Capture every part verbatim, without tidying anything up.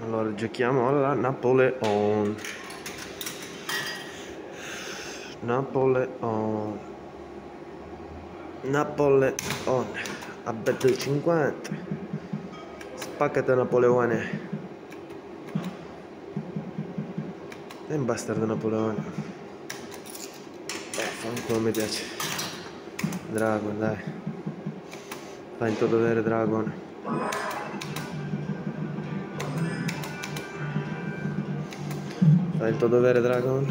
Allora giochiamo alla Napoleon. Napoleon. Napoleon. A bet cinquanta. Spaccate Napoleone. È un bastardo Napoleone. Eh, fanculo mi piace. Dragon, dai. Fai il tuo dovere, Dragon. Fai il tuo dovere, Dragon.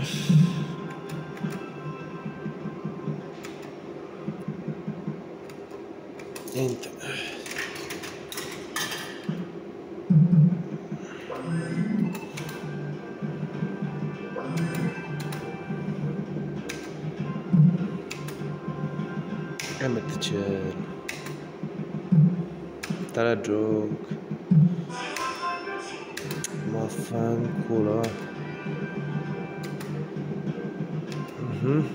Niente. E mettici. Te la gioco. Ma fanculo. Mhm.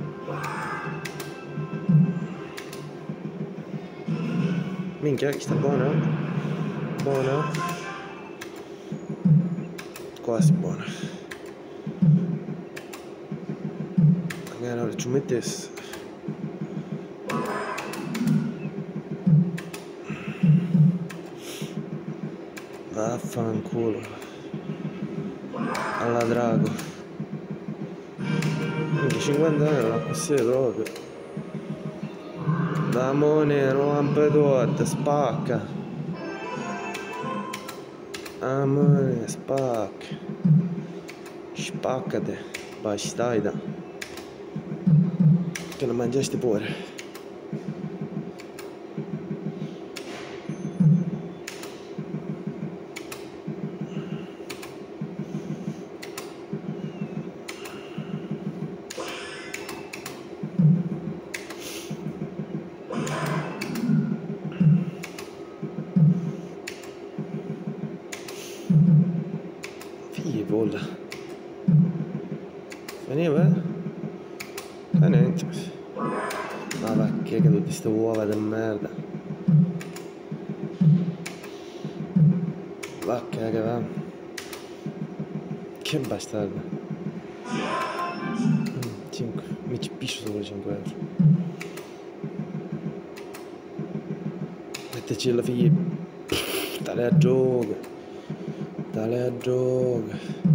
Minchia, chi sta buona? Buona? Quasi buona. Magari ci mettessi. Vaffanculo. Alla drago. Quindi cinquanta euro la possiede proprio. Da moneta rompe tutto, spacca. Amore, spacca. Spaccate, bastarda. Che non mangiasti pure. Figli polla. Veniva? E niente. Ma va che tutte queste uova di merda. Va che che va. Che bastardo. cinque. Mi ci piscio solo cinque euro. Metteci la figlia. Dale a gioco. Dale a gioco.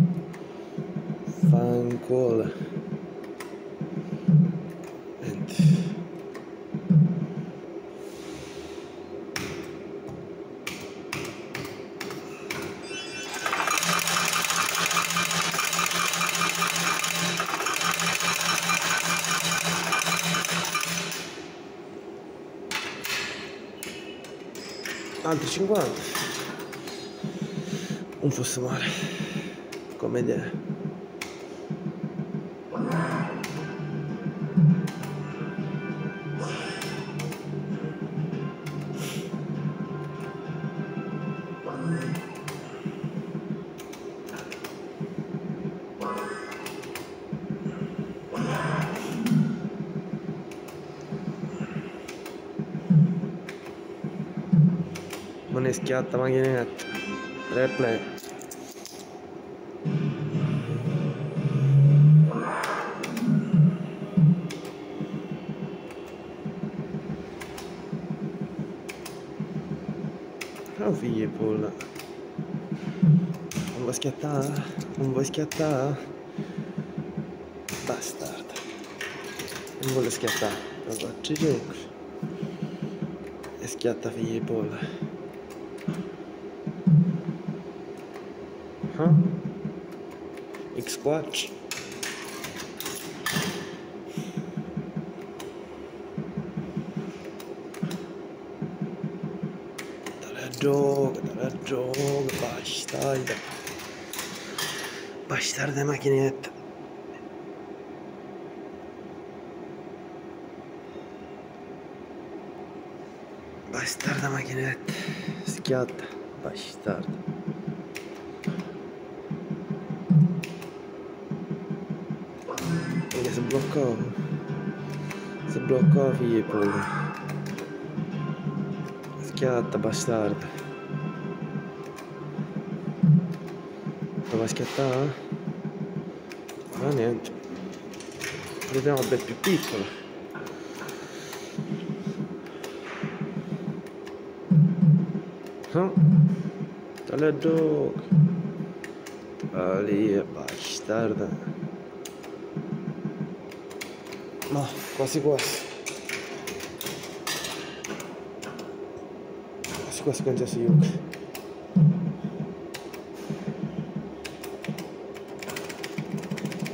Fanculo. Niente. Altri cinquanta. Non fosse male. Come idea. Non è schiatta macchinetta. Replay. Oh figli polla. Non vuoi schiattare? Non vuoi schiattare? Bastardo. Non vuole schiattare. Lo faccio cinque. E schiatta figli polla. Huh? X-Squatch. Dale a gioco, dale a gioco, bastarda. Bastarda macchinetta. Bastarda macchinetta. Schiatta, bastarda. Si bloccò. Si bloccò figli pure. Schiatta bastarda. Prova a schiattare? Ma niente. Vediamo un bel più piccolo. Oh, tale dog. Ah, lì è bastarda. Ma quasi quasi. Quasi quasi con Jesse Yuke.